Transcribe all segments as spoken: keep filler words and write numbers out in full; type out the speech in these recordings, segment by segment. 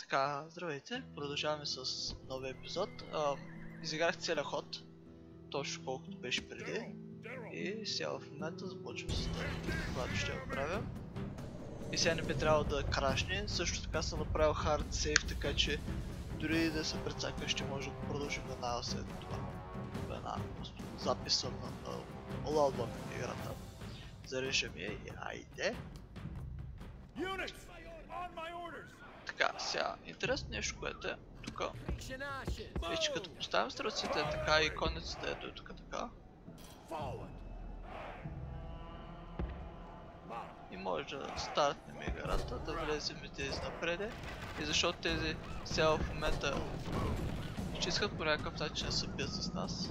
Така, здравейте, продължаваме с новия епизод. А, изиграх целия ход, точно колкото беше преди. И сега в момента започвам с което ще го правя. И сега не би трябвало да крашне, също така съм направил hard save, така че дори да се прецака ще може да продължим веднага след това. Веднага, записа на лаудбък на играта. Зарежем я и айде. Така, сега, интересно нещо, което е тук. Вече като поставим стрелците така и конницата ето е тук така. И може да стартнем играта, да влезем и тези напреде. И защото тези сега в момента ще искат по някакъв начин да се бият с нас.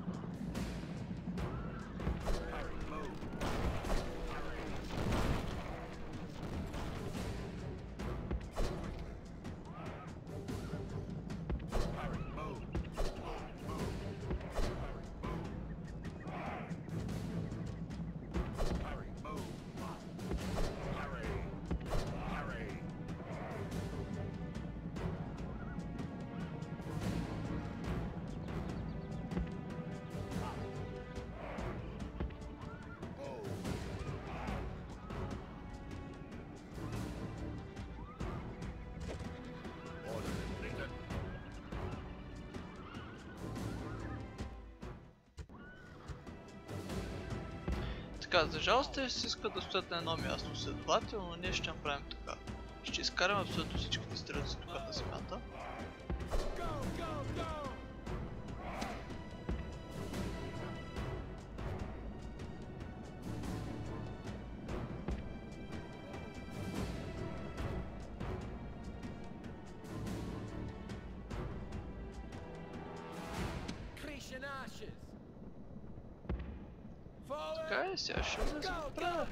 Така, за жалост те си искат да стоят на едно място, следователно ние ще направим така. Ще изкараме абсолютно всичките стрелци тук на земята. Така и сега ще влезем в права.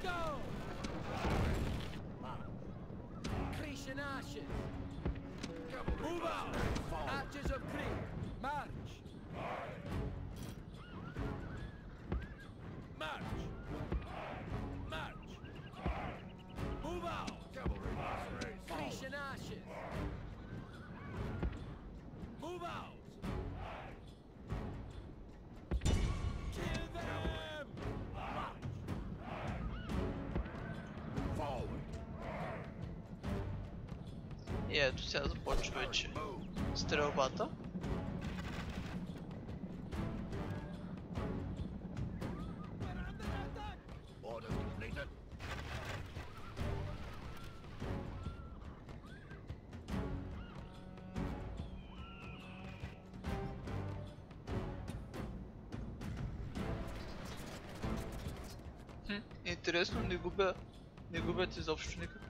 И ето сега започва вече стрелбата. Хм, интересно, не губя, не губят изобщо никакво.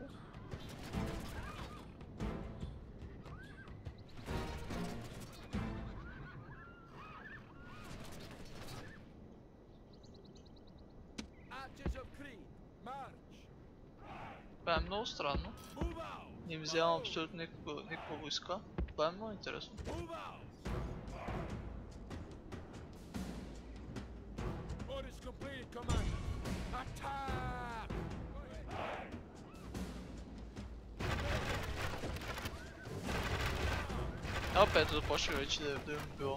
Това е много странно. Не им вземам абсолютно никаква войска. Това е много интересно. Опа, ето започва вече да, да им било.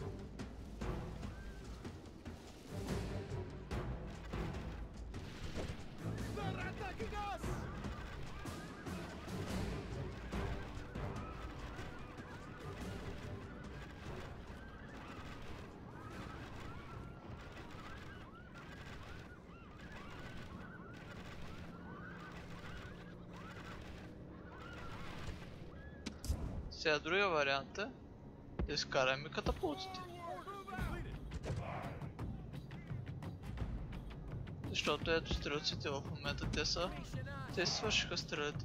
Сега другия вариант е да изкараме катапултите. Защото ето стрелците в момента те са... те свършиха стрелите.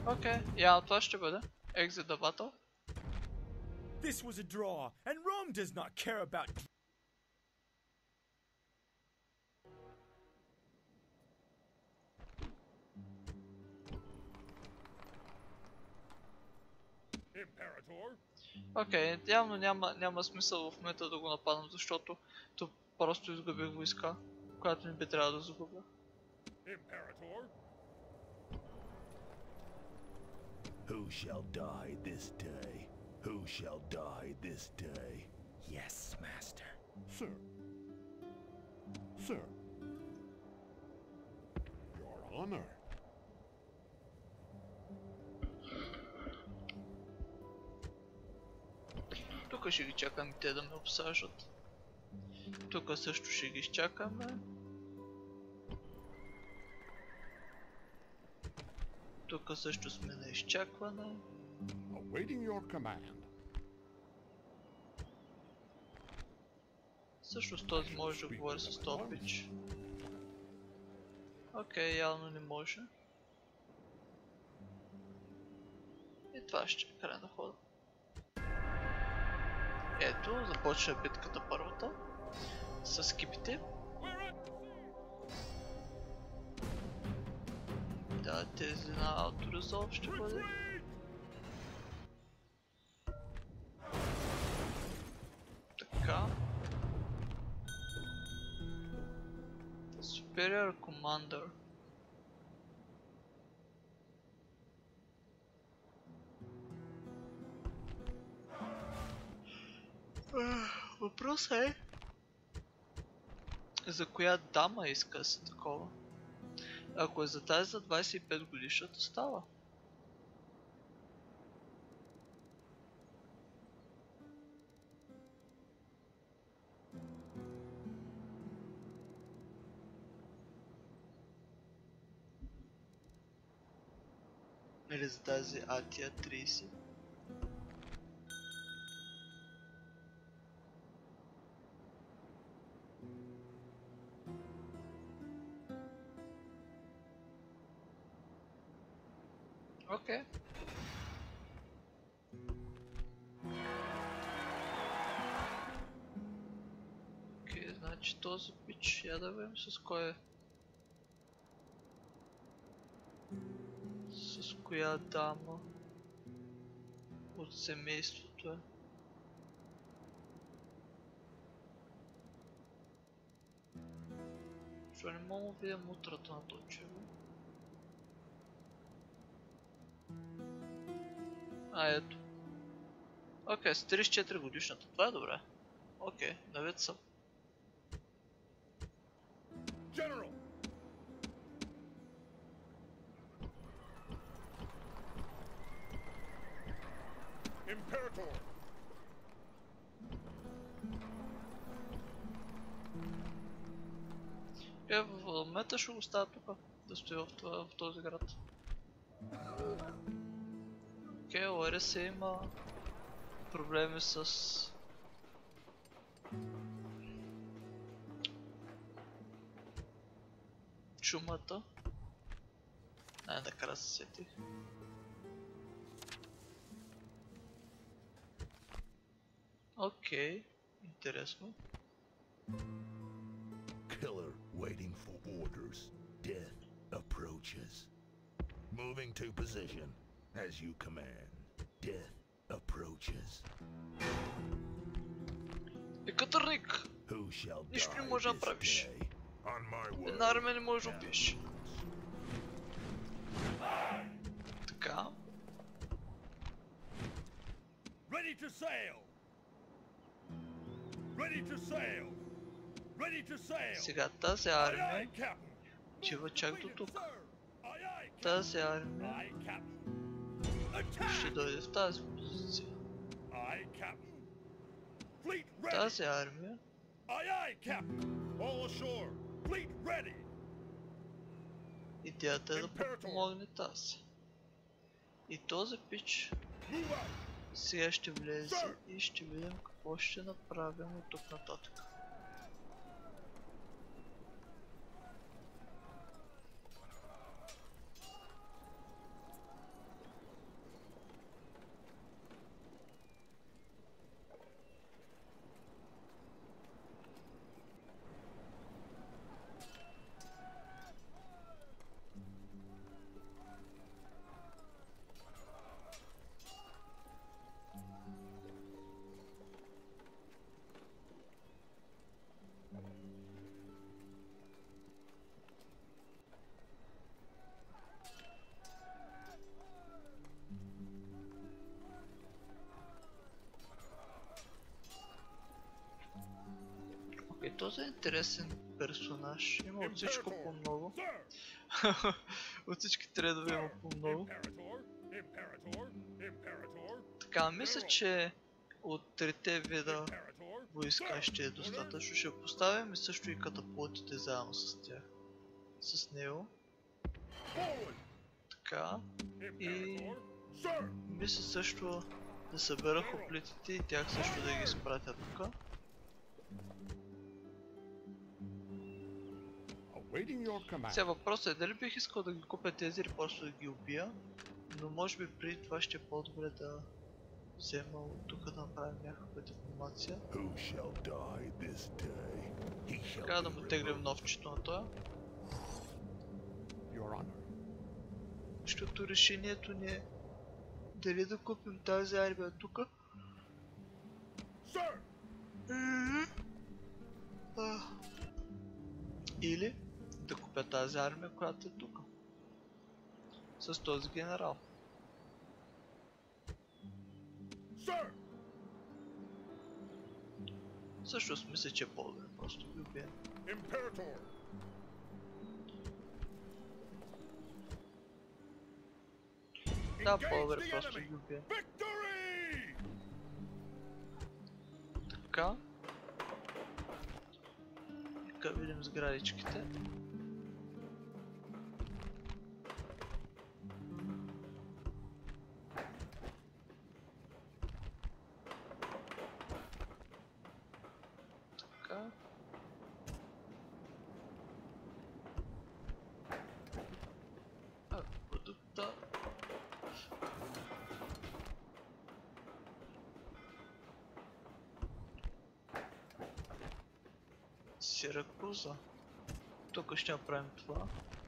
Окей, okay, явно това ще бъде. Exit the battle. This was a draw, and Rome does not care about. Окей, okay, явно няма, няма смисъл в момента да го нападам, защото то просто изгубих войска, която ми би трябвало да загубя. Who shall die this day? Who shall die this day? Yes, master. Sir. Sir. Your honor. Тук ще ги чакам те да ме обсажат. Тук също ще ги изчакаме. Тук също сме на изчакване. Awaiting your command. Всъщност този може да говори с този пич. Окей, явно не може. И това ще е край на хода. Ето, започва битката първата. С кипите. Да, тези на ауторизол ще бъде. Така. Superior Commander. Въпросът е за коя дама иска да се такова. Ако е за тази за двайсет и пет годишната става. Или за тази Атия трийсет. Окей. Окей, значи този пич, я да видим с кой е. С коя дама от семейството е. Що не мога да видя мутрата на този човек? А, ето. Окей, с трийсет и четири годишната. Това е добре. Окей, навид съм. General. Imperator. Е, в момента ще го ставя тук, да стои в, в този град. Окей, О Р С има проблеми с... чумата. Най-накрая се сетих. Окей, интересно. Killer waiting for orders. Death approaches. Moving to position as you command. Death approaches. И катърник! Who shall Нищо не die може да this правиш. day? On my word. Една армия не може да убиеш. Така. Ready to sail. Ready to sail. Ready to sail. Сега тази армия отива чак до тук. Тази армия ще дойде в тази позиция. Тази армия идеята е да подпомогне тази. И този пич сега ще влезе и ще видим какво ще направим от тук нататък. този е интересен персонаж. Има от всичко по много. От всички тредове има по много. Така, мисля, че от трите вида войска ще е достатъчно. Ще поставим и също и катапултите заедно с тях. С него. Така. И мисля също да събера хоплитите и тях също да ги изпратя тук. Сега въпросът е дали бих искал да ги купя тези или просто да ги убия. Но може би преди това ще е по-добре да взема от тук да направим някаква дипломация. Така да му теглим новчето на това. Защото решението ни е дали да купим тази армия тук. Или да купя тази армия, която е тук. С този генерал. Също мисля, че е по-добре, просто ги убием. Да, по-добре, просто ги убием. Така. Нека видим сградичките. Така. А, продукта. Сиракуза. Тук ще направим това.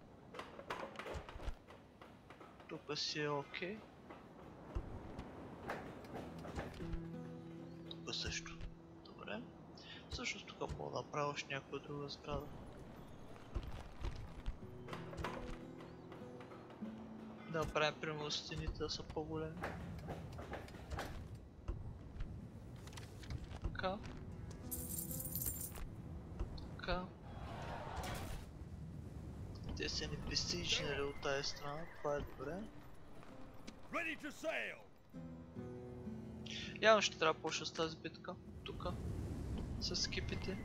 Тук си е окей. Тук също. Добре. Също тук мога да направя още някоя друга сграда. Да направим примерно стените да са по-големи. Така. Така. Те са ни пресичнали от тази страна, това е добре. Явно ще трябва да почна с тази битка, тук, с екипите.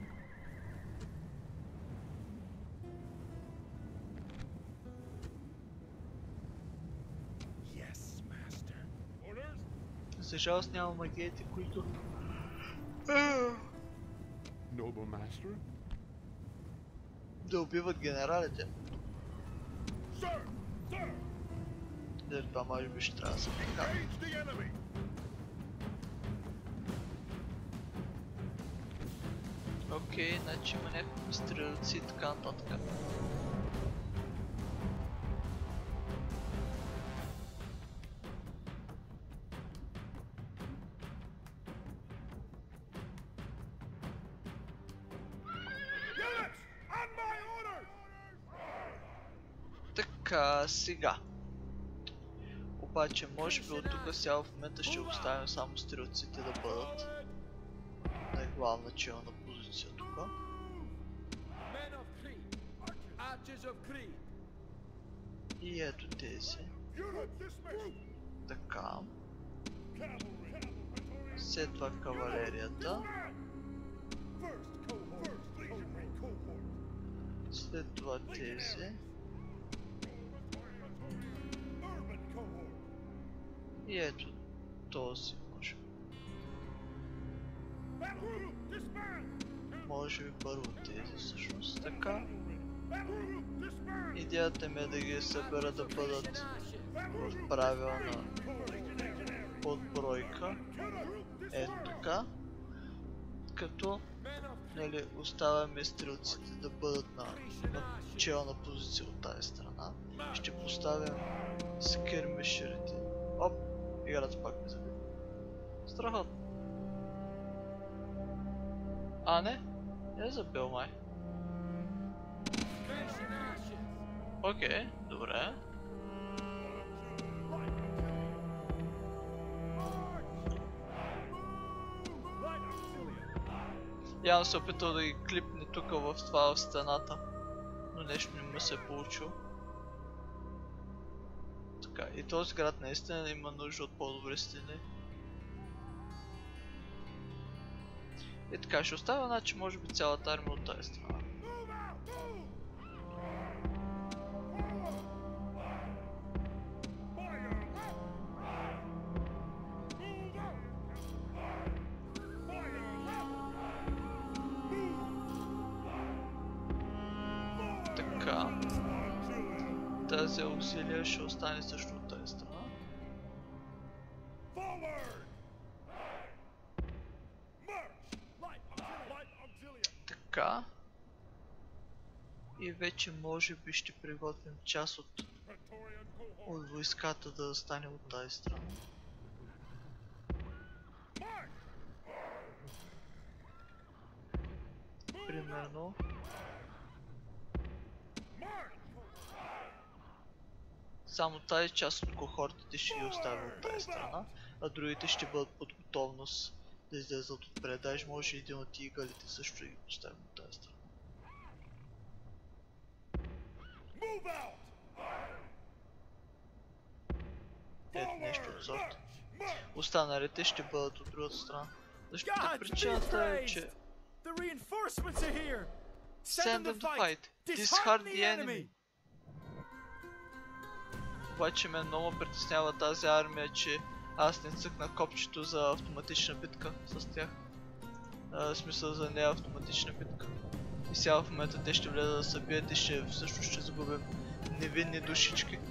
За жалост няма магиите, които... да убиват генералите. Дали това може би ще трябва да се прикара. Окей, значи има някакви стрелци и така нататък. Така, сега. Обаче, може би от тук сега в момента ще оставим само стрелците да бъдат на главна челна позиция тук. И ето тези. Така. След това кавалерията. След това тези. И ето този може. Може би първо тези всъщност, така. Идеята ми е да ги събера да бъдат в правилна подбройка. Ето така. Като, нали, оставяме стрелците да бъдат на, на челна позиция от тази страна. Ще поставим скермишерите. Оп! Играта пак ме заби. Страхотно. А, не? Не е забил май. Окей, добре. Явно се опитал да ги клипне тук в това в стената, но нещо не му се е получило. Така, и този град наистина има нужда от по-добри стени. И така, ще оставя, значи, може би цялата армия от тази страна. Така. Тази ауксилия ще остане също от тази страна. Така. И вече може би ще приготвим част от, от войската да стане от тази страна. Примерно. Само тази част от кохортите ще ги оставим от тази страна, а другите ще бъдат под готовност да излезат отпред. Даже може един от игалите също да ги поставим от тази страна. Ето нещо от сорта. Останалите ще бъдат от другата страна. Защото причината е, че... Send them to fight! Disheart the enemy! Обаче ме много притеснява тази армия, че аз не цъкнах копчето за автоматична битка с тях. А, в смисъл за нея автоматична битка. И сега в момента те ще влезат да се бият и ще, всъщност ще загубим невинни душички.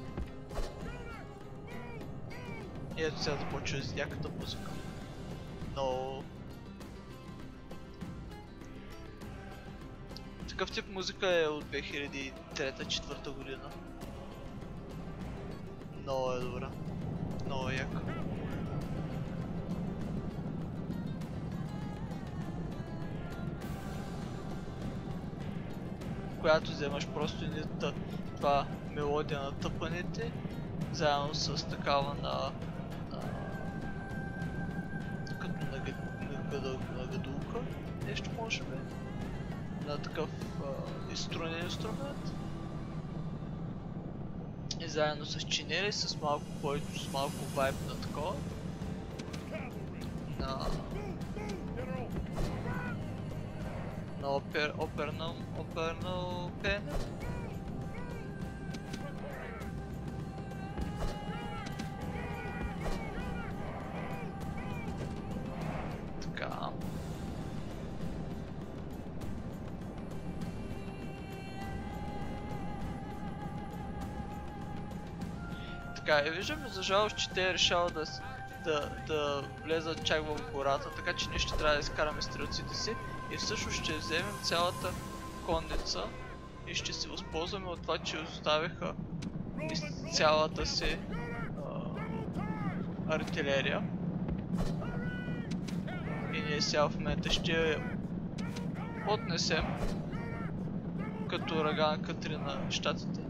И ето сега започва с яката музика. Но... Такъв тип музика е от две хиляди и трета-четвърта година. Много е добра. Много е яка. Когато вземаш просто едната това мелодия на тъпаните, заедно с такава на... на... като на гадулка, нещо може би. На такъв а, струнен инструмент. И заедно с чинели, с малко който с малко вайб на такова. На... на опер... оперно... оперно... пеене. Така. Така, и виждаме за жалост, че те решават да, да, да влезат чак в гората, така че ние ще трябва да изкараме стрелците си и всъщност ще вземем цялата конница и ще се възползваме от това, че оставиха цялата си а, артилерия. И ние сега в момента ще отнесем като ураган Катри на щатите.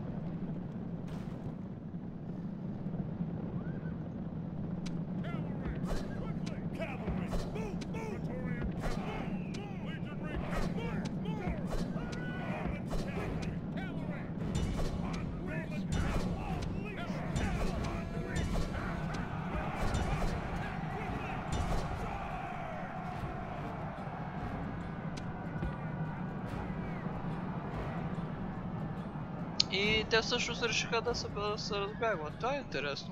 И те всъщност решиха да се, да се разбягват. Това е интересно.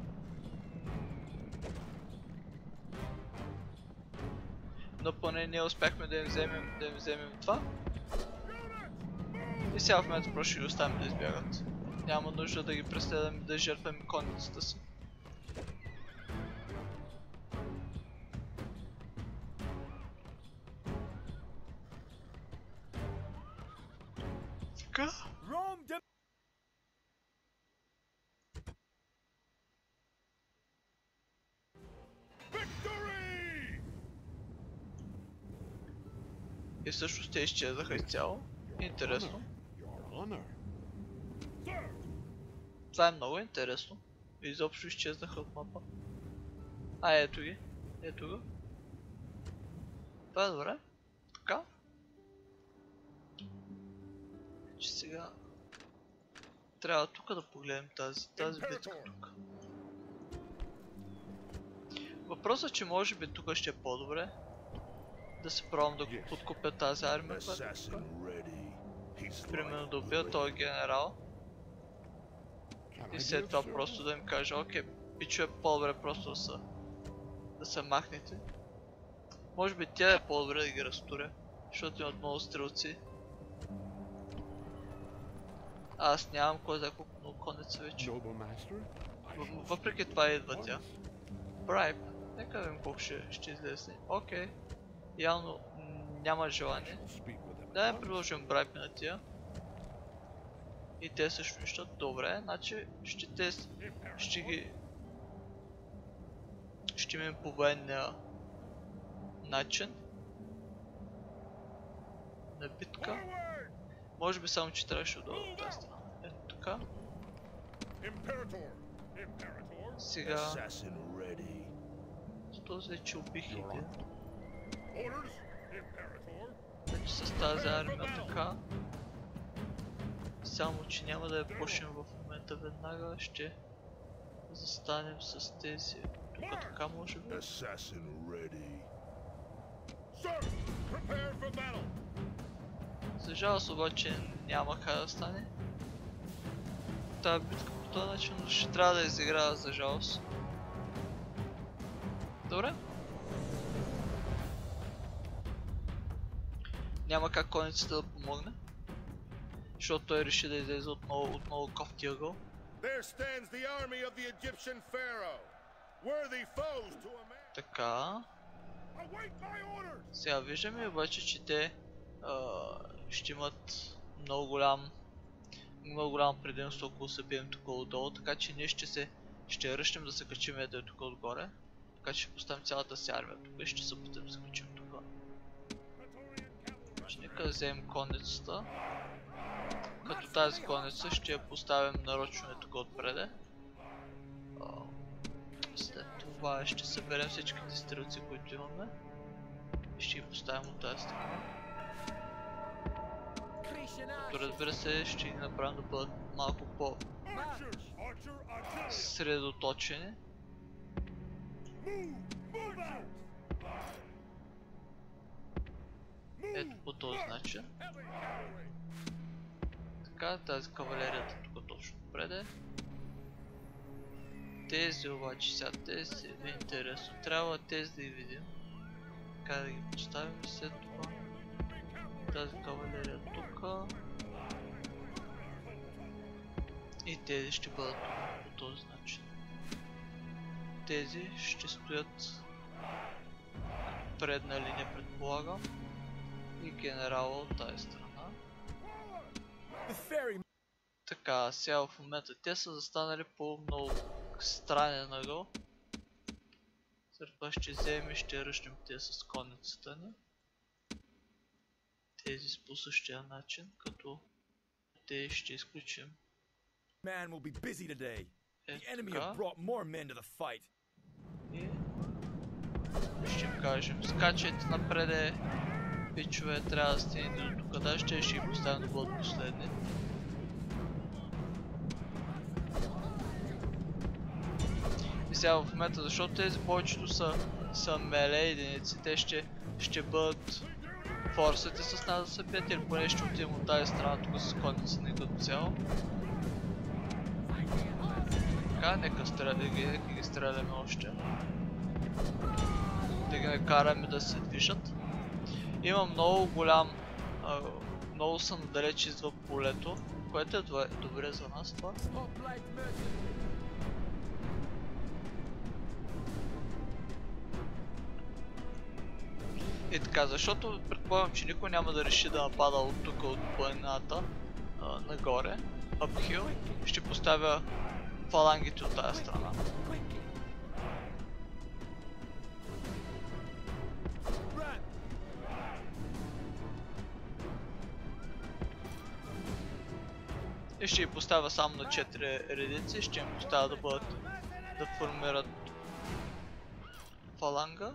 Но поне ние успяхме да им вземем, да им вземем това. И сега в момента просто ще ги оставим да избягат. Няма нужда да ги преследваме, да жертваме конницата си. Така. И всъщност те изчезнаха изцяло. Интересно. Това е много интересно. Изобщо изчезнаха от мапа. А, ето ги. Ето го. Това е добре. Така. Че сега трябва тук да погледнем тази, тази битка тук. Въпросът е, че може би тук ще е по-добре да се пробвам да подкупя тази армия, която е тук. Примерно да убия този генерал. И след това просто да им кажа, окей, пичове, по-добре просто да са, да се махнете. Може би тя е по-добре да ги разтуря, защото имат много стрелци. Аз нямам кой знае колко много конеца вече. Въпреки това идва тя. Брайб. Нека да видим колко ще, ще излезе. Окей. Явно няма желание. Да не предложим брайб на тия. И те също нещата. Добре, значи ще те ще ги ще минем по военния начин на битка. Може би само че трябваше да дойда от тази страна. Ето така. Сега с този вече убих един. Вече с тази армия така. Само че няма да я почнем в момента веднага, ще застанем с тези. Тук така може би. За жалост обаче няма как да стане. Тази битка по този начин ще трябва да изиграя за жалост. Добре. Няма как конницата да помогне. Защото той реши да излезе отново, отново кофти ъгъл. Така. Сега виждаме обаче, че те а, ще имат много голям много голямо предимство, ако се бием тук отдолу, така че ние ще се ще ръщем да се качим ето тук отгоре. Така че ще поставим цялата си армия тук и ще се опитам да се качим тук. Ще нека да вземем конницата. Като тази конница ще я поставим нарочно тук отпреде. След това ще съберем всичките стрелци, които имаме. И ще ги поставим от тази страна. Като разбира се, ще ги направим да бъдат малко по средоточени. Ето по този начин. Така, тази кавалерията тук точно преде. Тези обаче сега, тези е интересно. Трябва тези да ги видим. Така да ги поставим след това. Тази кавалерия тук. И тези ще бъдат по този начин. Тези ще стоят предна линия, предполагам. И генерала от тази страна. Така, сега в момента те са застанали по много странен ъгъл. След това ще вземем и ще ръщнем те с конницата ни. Тези по същия начин, като те ще изключим. Е, така. И ще им кажем, скачайте напреде, пичове, трябва да стигнете до тук, даже ще ще ги поставим да бъдат последни. И сега в момента, защото тези повечето са, са меле единици, те ще, ще бъдат форсите с нас да се бият, или поне ще отидем от тази страна тук с конница ни като цяло. Така, нека стреляме ги, нека ги стреляме още. Да ги накараме да се движат. Има много голям, а, много са надалеч извън полето, което е добре за нас това. И така, защото предполагам, че никой няма да реши да напада от тук, от планината а, нагоре, uphill, ще поставя фалангите от тази страна. И ще ги поставя само на четири редици, ще им поставя да бъдат, да формират фаланга.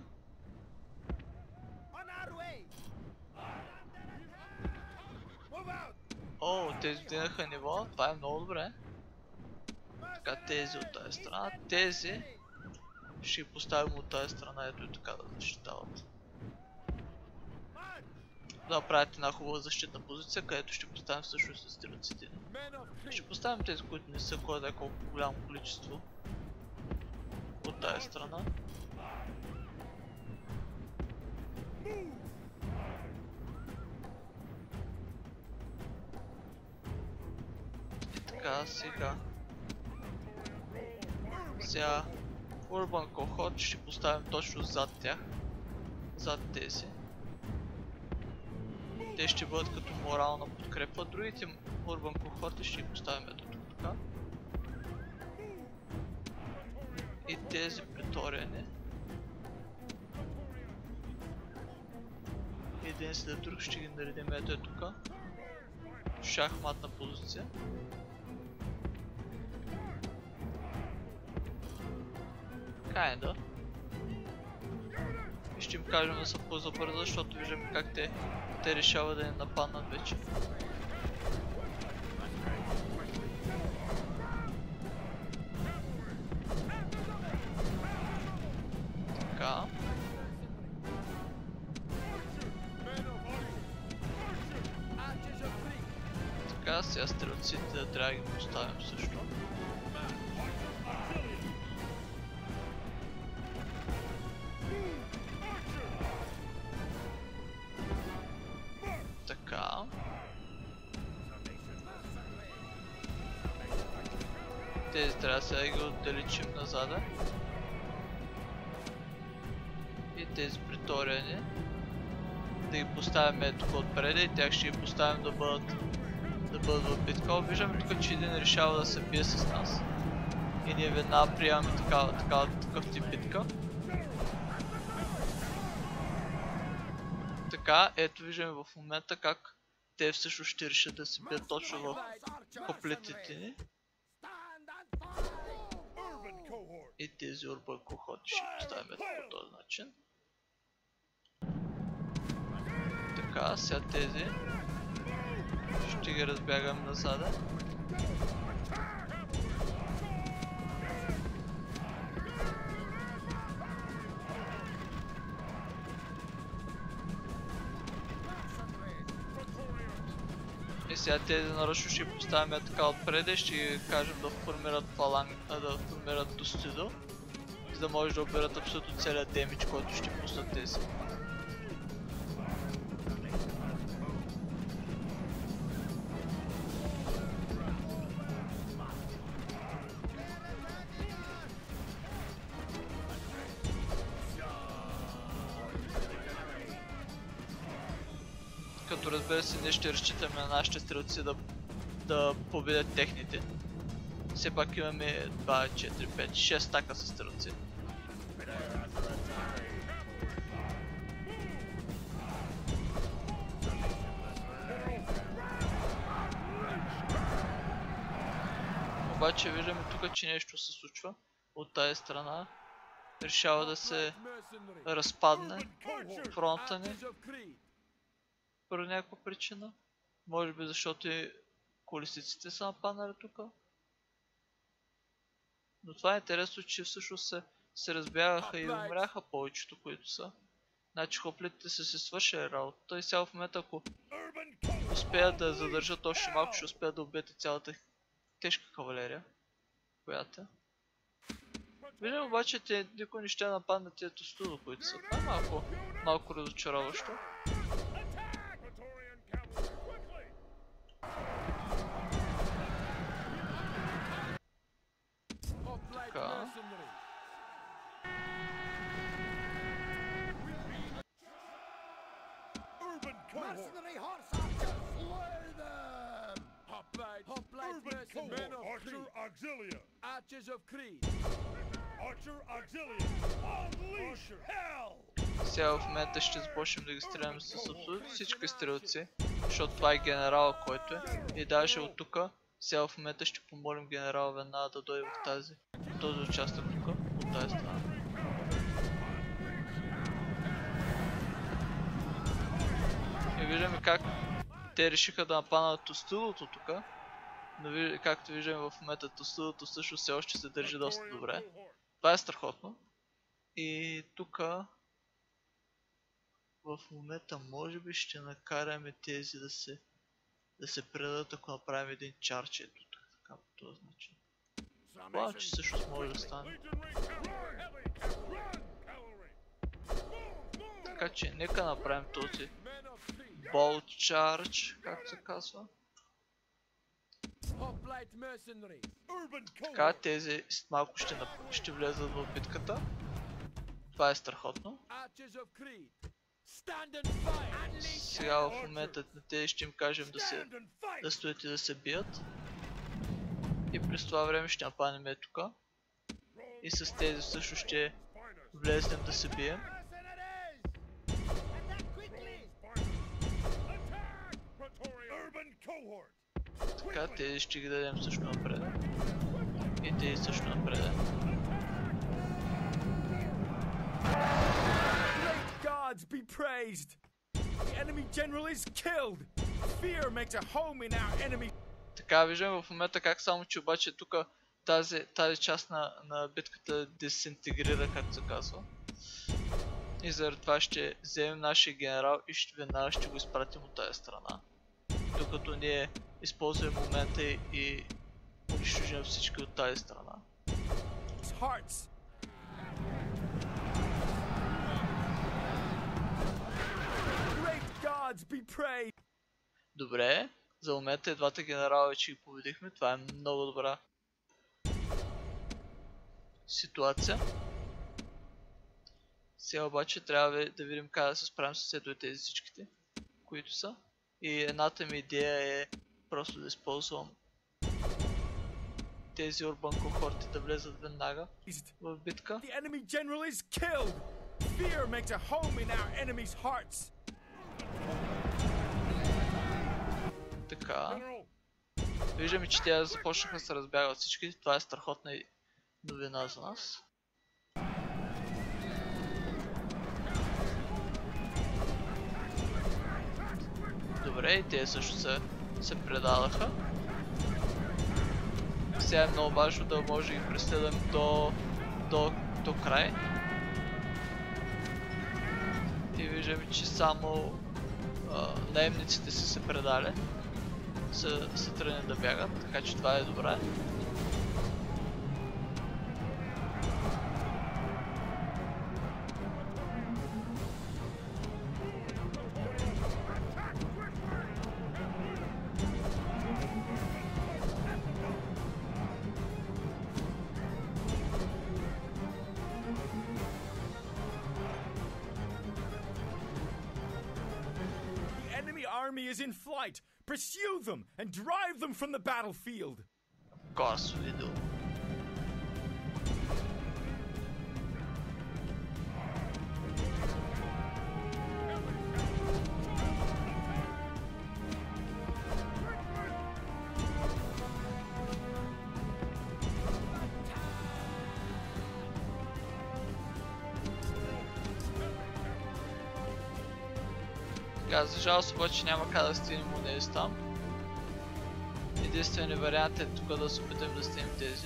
О, тези вдигнаха ниво, това е много добре. Така, тези от тази страна, тези ще ги поставим от тази страна, ето и така да защитават. Да правят една хубава защитна позиция, където ще поставим всъщност и стрелците. Ще поставим тези, които не са кой да е колко голямо количество от тази страна. И така, сега. Сега Urban Cohort ще поставим точно зад тях. Зад тези. Те ще бъдат като морална подкрепа. Другите Urban Cohort ще ги поставим ето тук така. И тези преторяни. Един след друг ще ги наредим ето е тук. Шахматна позиция. Kinda. И ще им кажем да са по-забърза, защото виждаме как те, те решават да ни нападнат вече. Така. Така, сега стрелците да трябва да ги поставим също. Тези трябва сега да ги отдалечим назада. И тези преторяни да ги поставим тук отпред и тях ще ги поставим да бъдат да бъдат в битка. Виждаме тук, че един решава да се бие с нас. И ние веднага приемаме такава, такава, такъв тип битка. Така, ето виждаме в момента как те всъщност ще решат да се бият точно в коплетите ни. И тези Urban Cohort ще поставим по този начин. Така, сега тези ще ги разбягаме назад. И сега тези нарочно ще поставим така отпред и ще ги кажем да формират фаланг, да формират достидо, за да може да оберат абсолютно целият демидж, който ще пуснат тези. Като разбира се, ние ще разчитаме на нашите стрелци да, да победят техните. Все пак имаме два, четири, пет, шест стака с стрелци. Обаче виждаме тук, че нещо се случва от тази страна. Решава да се разпадне фронта ни. Поради някаква причина. Може би защото и колесиците са нападнали тук. Но това е интересно, че всъщност се, се разбягаха и умряха повечето, които са. Значи хоплитите са се свършили работата и сега в момента, ако успеят да задържат още малко, ще успеят да убият цялата тежка кавалерия, която е. Виждам обаче, те никой не ще нападнат тия студо, които са. Това е малко, малко разочароващо. Така. Mercenary horse archers, slay them! Hoplite, hoplite, mercenary, men of Archer auxilia, archers of Crete, Archer auxilia, unleash hell! Сега в момента ще започнем да ги стреляме с абсолютно всички стрелци, защото това е генерала, който е. И даже от тук, сега в момента ще помолим генерала веднага да дойде в тази, този участък тук, от тази страна. И виждаме как те решиха да нападнат Тостилото тук. Но както виждаме в момента Тостилото също все още се държи доста добре. Това е страхотно. И тук в момента може би ще накараме тези да се да се предадат, ако направим един чарч ето тук, така по този начин. Това, че също може да стане. Така че нека направим този болт чарч, както се казва. Така, тези малко ще, нап... ще влезат в битката. Това е страхотно. Сега в момента на тези ще им кажем да, се... да стоят и да се бият. И през това време ще нападнем е тук. И с тези също ще влезнем да се бием. Така, тези ще ги дадем също напред. И тези също напред. Gods be praised! The enemy general is killed! Fear makes a home in our enemy. Така, виждаме в момента как само че обаче тук тази, тази част на, на битката дезинтегрира, както се казва. И заради това ще вземем нашия генерал и ще веднага ще го изпратим от тази страна. Докато ние използваме момента и, и унищожим всички от тази страна. Добре, за момента и двата генерала вече ги победихме, това е много добра ситуация. Сега обаче трябва да видим как да се справим с ето и тези всичките, които са. И едната ми идея е просто да използвам тези урбан кохорти да влезат веднага в битка. Така. Виждаме, че тя започнаха да се разбягат всички. Това е страхотна новина за нас. Добре, и те също се, се предадаха. Сега е много важно да може да ги преследваме до, до, до край. И виждаме, че само а, наемниците са се предали. Са, са тръгнали да бягат, така че това е добре. Army is in flight. Pursue them and drive them from the battlefield. Of course we do. Сега, за жалост обаче няма как да стигнем унези там. Единственият вариант е тук да се опитаме да стигнем тези.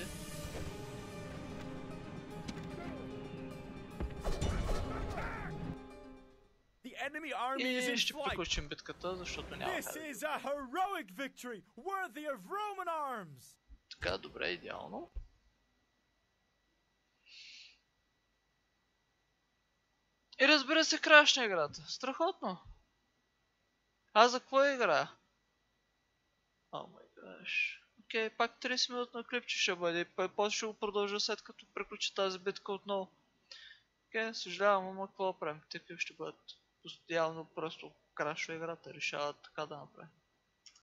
И ще приключим битката, защото няма как да. Така, добре, идеално. И разбира се, крашна играта. Страхотно. Аз за какво играя? О май гаш. Окей, пак тридесет минутно клипче ще бъде и после ще го продължа след като приключи тази битка отново. Окей, съжалявам, ама какво да правим? Такива ще бъдат постоянно, просто крашва играта, решават така да направим.